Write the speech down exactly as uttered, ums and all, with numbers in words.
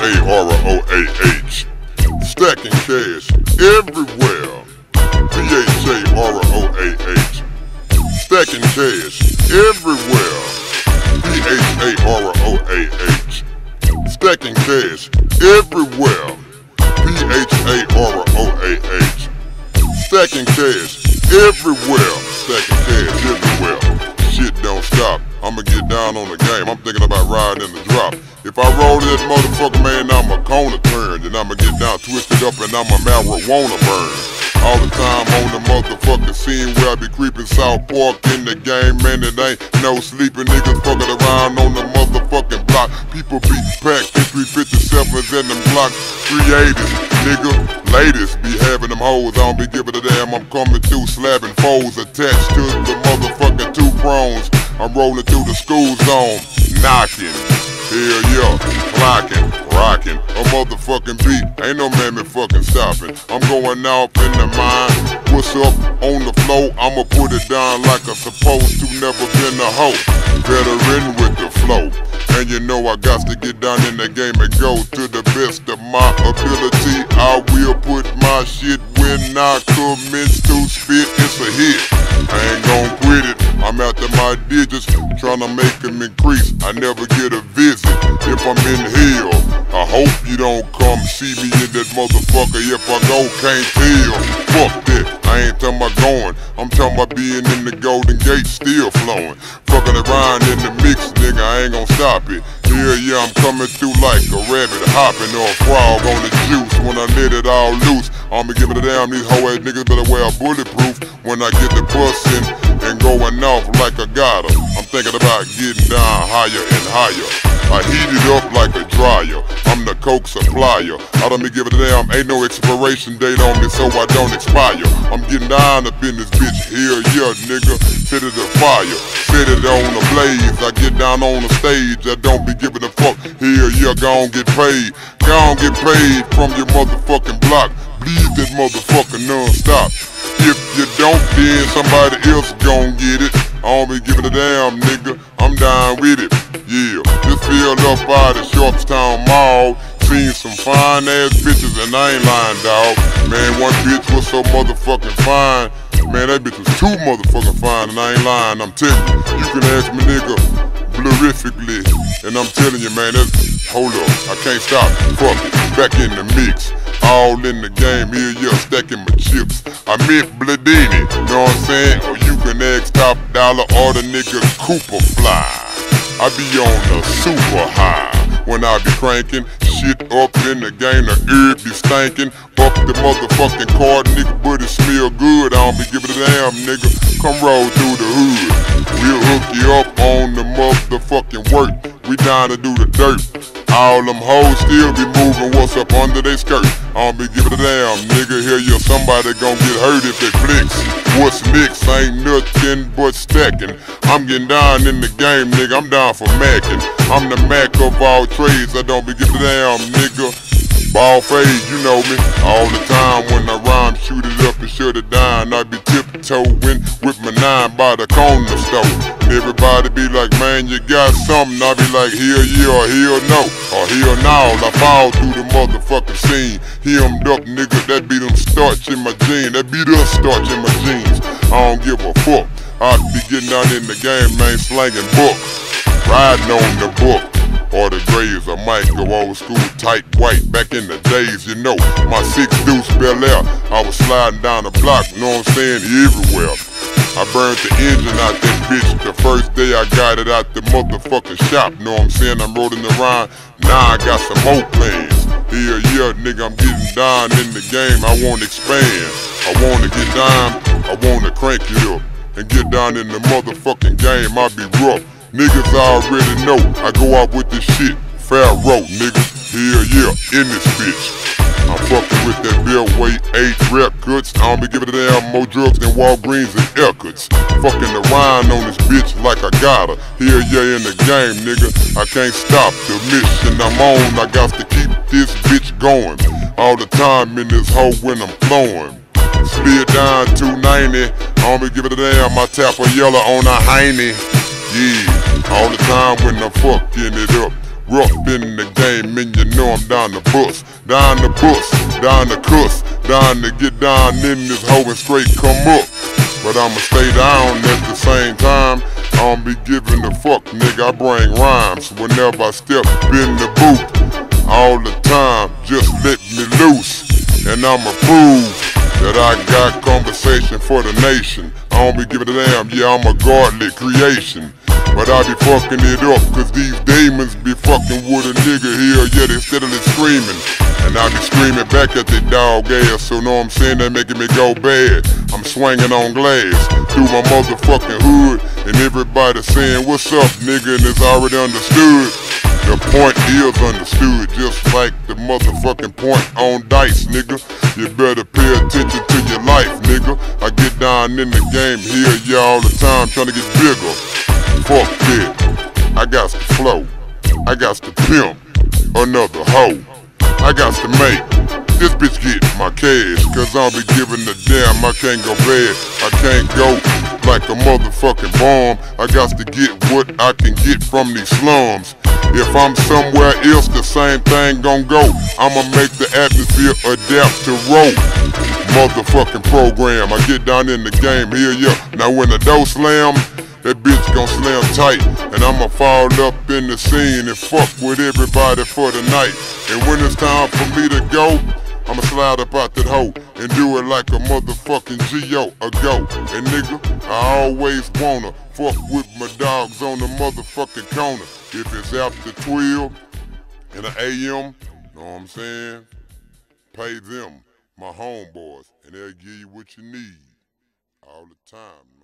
A R O A H. Stacking cash everywhere. P H A R O A H. Stacking cash everywhere. P H A R O A H. Stacking cash everywhere. P H A R O A H. Stacking cash everywhere. Stacking cash everywhere. Shit don't stop. I'ma get down on the game. I'm thinking about riding in the drop. If I roll that motherfucker, man, I'ma corner turn. Then I'ma get down, twisted up, and I'ma marijuana burn. All the time on the motherfucking scene where I be creeping South Park in the game, man, it ain't no sleeping niggas fucking around on the motherfucking block. People be packed in three fifty-sevens in them blocks, three eighties, nigga. Ladies be having them hoes, I don't be giving a damn. I'm coming through slapping foes attached to the motherfucking two prongs. I'm rolling through the school zone, knocking. Hell yeah, clocking, rocking, a motherfucking beat, ain't no man me fucking stopping. I'm going out in the mind, what's up on the floor, I'ma put it down like I'm supposed to, never been a hoe, veteran with the flow. And you know I got to get down in the game and go to the best of my ability. I will put my shit when I commence to spit, it's a hit. I ain't gon' quit it, I'm after my digits, tryna make them increase. I never get a visit if I'm in hell. I hope you don't come see me in that motherfucker. If I go, can't tell. Fuck that, I ain't talking about going. I'm talking about being in the Golden Gate, still flowing. Fucking around in the mix, nigga, I ain't gon' stop it. Yeah, yeah, I'm coming through like a rabbit hopping or a frog on the juice. When I let it all loose, I'ma give it a damn. These hoe ass niggas better wear bulletproof when I get the bustin' and going off like I got 'em. I'm thinking about getting down higher and higher. I heat it up like a dryer. I'm the coke supplier. I don't be giving a damn. Ain't no expiration date on me, so I don't expire. I'm getting down up in this bitch. Hell yeah, nigga. Set it afire. Set it on the blaze. I get down on the stage. I don't be giving a fuck. Hell yeah, gon' get paid. Gon' get paid from your motherfucking block. Bleed that motherfucker non-stop. If you don't, then somebody else gon' get it. I don't be giving a damn, nigga. I'm down with it. Yeah, just filled up out of Sharpstown Mall. Seen some fine ass bitches and I ain't lying, dawg. Man, one bitch was so motherfucking fine. Man, that bitch was too motherfucking fine and I ain't lying. I'm telling you, you can ask me, nigga, blurifically. And I'm telling you, man, that's, hold up, I can't stop. Fuck it, back in the mix. All in the game, here, yeah, stacking my chips. I meant Bladini, know what I'm saying? Or you can ask Top Dollar or the nigga Cooper Fly. I be on the super high when I be cranking shit up in the game. The herb be stankin'. Up the motherfucking car, nigga, but it smell good. I don't be giving a damn, nigga. Come roll through the hood. We'll hook you up on the motherfucking work. We down to do the dirt. All them hoes still be moving what's up under they skirt. I don't be giving a damn, nigga. Here you somebody gon' get hurt if they flex. What's next ain't nothing but stacking. I'm getting down in the game, nigga. I'm down for macking. I'm the Mac of all trades. I don't be giving a damn, nigga. Ball fade, you know me. All the time when I rhyme, shoot it up and shut it down. I be tiptoeing with my nine by the corner store. Everybody be like, man, you got something. I be like, hell yeah or hell no. Or hell no. I fall through the motherfucking scene. Hear them duck, nigga, that be them starch in my jeans. That be the starch in my jeans. I don't give a fuck. I be getting down in the game, man, slanging book. Riding on the book. Or the graves, I might go old school tight white. Back in the days, you know, my six deuce Bel Air. I was sliding down the block, you know what I'm saying, everywhere. I burned the engine out that bitch the first day I got it out the motherfucking shop. Know what I'm saying? I'm rolling around, now I got some more plans. Hell yeah, nigga, I'm getting down in the game. I wanna expand, I wanna get down, I wanna crank it up and get down in the motherfucking game. I be rough. Niggas already know I go out with this shit. Pharaoh, nigga. Hell yeah, in this bitch. I'm fucking with that Bill Weight eight records. I don't be giving a damn more drugs than Walgreens and Eckharts. Fucking around on this bitch like I got her. Hell yeah, in the game, nigga. I can't stop the mission I'm on. I got to keep this bitch going. All the time in this hole when I'm flowing. Slid down two ninety. I don't be giving a damn. I tap a yellow on a hiney. Yeah, all the time when I'm fucking it up. rough in the game, and you know I'm down the bus, down the bus, down the cuss, down to get down in this hoe and straight come up. But I'ma stay down at the same time. I don't be giving a fuck, nigga. I bring rhymes whenever I step in the booth. All the time, just let me loose, and I'ma prove that I got conversation for the nation. I don't be giving a damn, yeah, I'm a godly creation. But I be fucking it up, cause these demons be fucking with a nigga here, yeah, they steadily screaming. And I be screaming back at the dog ass, so know what I'm saying, they making me go bad. I'm swinging on glass through my motherfucking hood, and everybody saying, what's up, nigga, and it's already understood. The point is understood, just like the motherfucking point on dice, nigga. You better pay attention to your life, nigga. I get down in the game here, yeah, all the time, trying to get bigger. Fuck that, I got to flow, I got to pimp another hoe. I got to make this bitch get my cash, cause I don't be giving a damn, I can't go bad, I can't go like a motherfucking bomb. I got to get what I can get from these slums. If I'm somewhere else, the same thing gon' go. I'ma make the atmosphere adapt to roll. Motherfucking program, I get down in the game here, yeah. Now when the door slam, that bitch gon' slam tight, and I'ma fall up in the scene and fuck with everybody for the night. And when it's time for me to go, I'ma slide up out that hoe and do it like a motherfucking G O a go. And nigga, I always wanna fuck with my dogs on the motherfucking corner. If it's after twelve in the A M, know what I'm saying? Pay them, my homeboys, and they'll give you what you need all the time, man.